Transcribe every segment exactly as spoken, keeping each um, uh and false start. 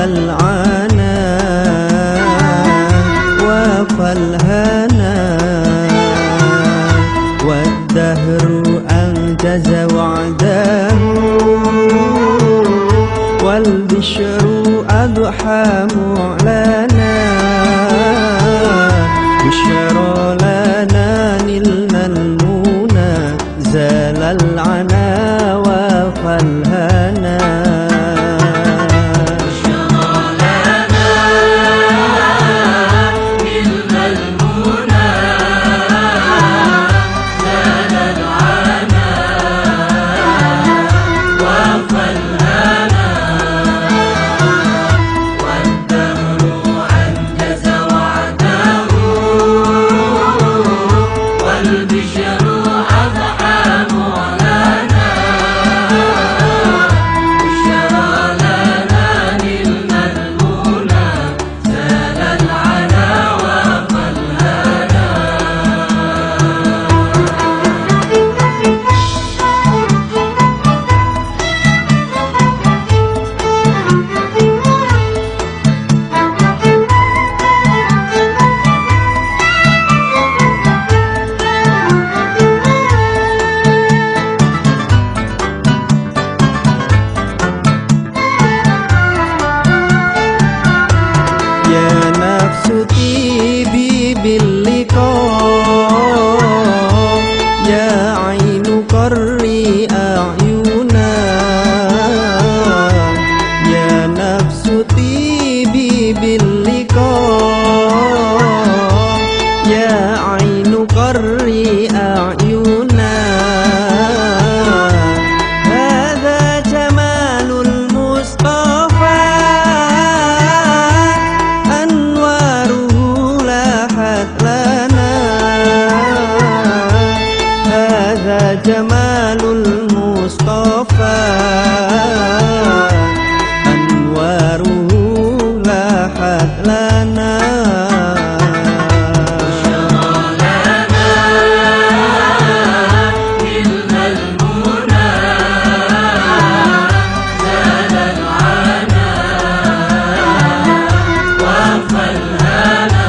العنا وفى الهنا والدهر أنجز وعده والبشر أضحى معلنا بشرى لنا نلنا المنى زال العنا وفى الهنا طيبي باللقاء يا عين قري أعينا يا نفس طيبي باللقاء يا عين قري أعينا هذا جمال المصطفى جمال المصطفى أنواره لاحت لنا بشرى لنا نلنا المنى زال العنا وفى الهنا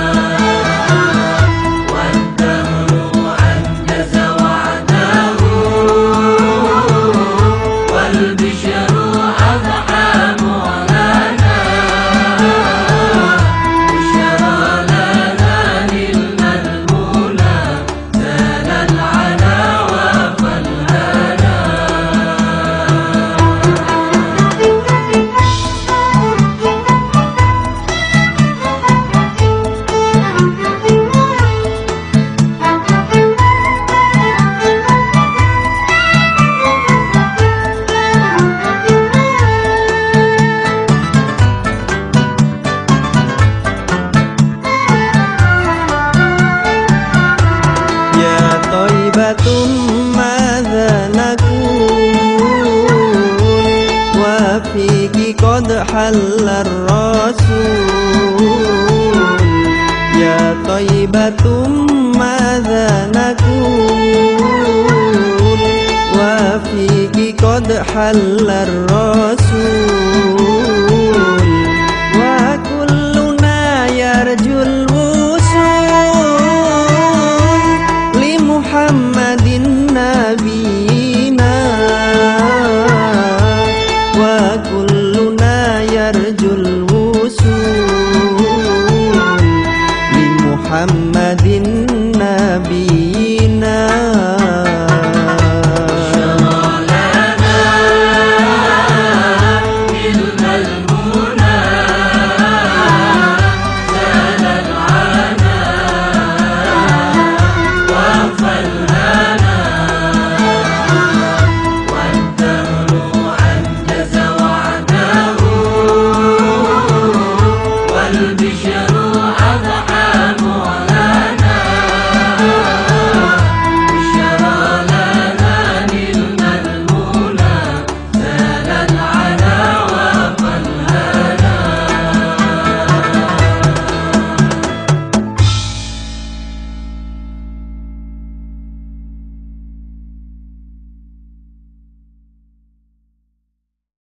والدهر أنجز وعده والبشر أضحى معلنا بشرى لنا نلنا المنى زال العنا وفى الهنا يا طيبة ماذا نقول وفيك قد حل الرسول يا طيبة ماذا نقول وفيك قد حل الرسول وكلنا يرجو الوصول لمحمد نبينا وكلنا يرجو الوصول لمحمد نبينا بشرى لنا نلنا المنى زال العنا وفى الهنا والدهر أنجز وعده والبشر أضحى معلنا